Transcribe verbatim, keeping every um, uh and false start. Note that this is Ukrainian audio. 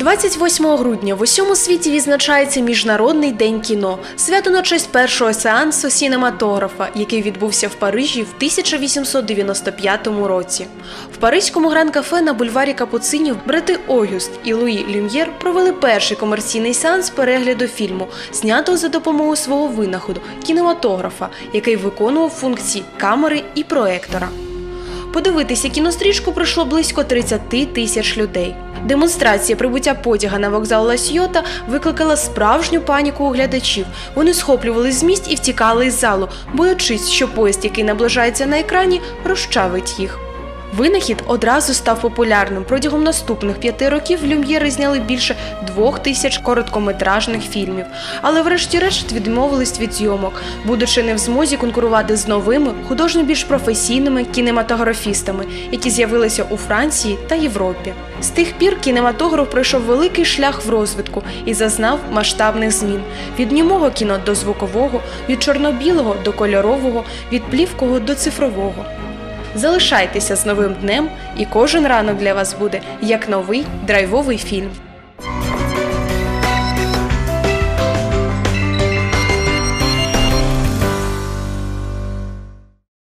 двадцять восьмого грудня в усьому світі відзначається Міжнародний день кіно – свято на честь першого сеансу кінематографа, який відбувся в Парижі в тисяча вісімсот дев'яносто п'ятому році. В паризькому Гран-кафе на бульварі Капуцинів брати Огюст і Луї Люм'єр провели перший комерційний сеанс перегляду фільму, знятого за допомогою свого винаходу – кінематографа, який виконував функції камери і проектора. Подивитися кінострічку прийшло близько тридцяти тисяч людей. Демонстрація прибуття потяга на вокзал Ла Сьота викликала справжню паніку у глядачів. Вони схоплювались з місць і втікали із залу, боячись, що поїзд, який наближається на екрані, розчавить їх. Винахід одразу став популярним. Протягом наступних п'яти років Люм'єри зняли більше двох тисяч короткометражних фільмів. Але врешті-решт відмовились від зйомок, будучи не в змозі конкурувати з новими, художньо більш професійними кінематографістами, які з'явилися у Франції та Європі. З тих пір кінематограф пройшов великий шлях в розвитку і зазнав масштабних змін. Від німого кіно до звукового, від чорно-білого до кольорового, від плівкового до цифрового. Залишайтеся з новим днем, і кожен ранок для вас буде як новий драйвовий фільм.